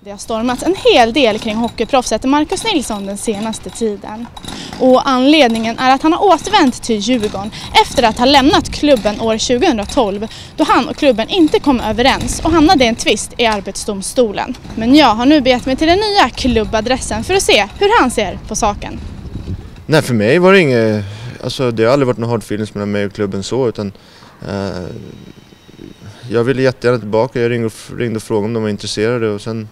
Det har stormats en hel del kring hockeyproffset Marcus Nilsson den senaste tiden. Och anledningen är att han har återvänt till Djurgården efter att ha lämnat klubben år 2012 då han och klubben inte kom överens och hamnade i en tvist i Arbetsdomstolen. Men jag har nu begett mig till den nya klubbadressen för att se hur han ser på saken. Nej, för mig var det inget, alltså det har aldrig varit någon hard feelings mellan mig och klubben så, utan jag ville jättegärna tillbaka. Jag ringde och frågade om de var intresserade och sen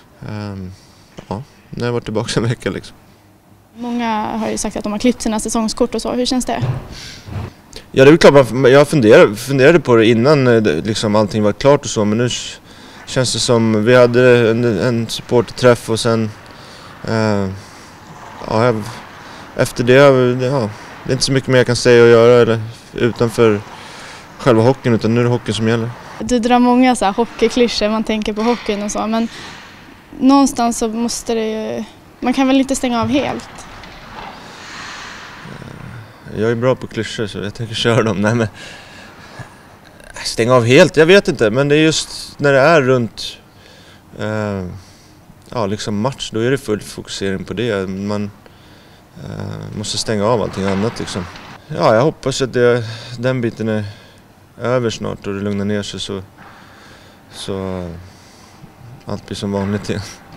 när jag var tillbaka en vecka liksom. Många har ju sagt att de har klippt sina säsongskort och så. Hur känns det? Ja, det är klart, jag funderade på det innan liksom allting var klart och så, men nu känns det som vi hade en supporterträff och sen efter det är inte så mycket mer jag kan säga och göra eller utanför själva hockeyn, utan nu är det hockeyn som gäller. Du drar många så här hockeyklyschor, man tänker på hockeyn och så, men någonstans så måste det ju, man kan väl inte stänga av helt? Jag är bra på klyschor så jag tänker köra dem. Nej, men stänga av helt, jag vet inte, men det är just när det är runt liksom match, då är det full fokusering på det. Man måste stänga av allting annat liksom. Ja, jag hoppas att den biten är över snart och det lugnar ner sig så allt blir som vanligt igen.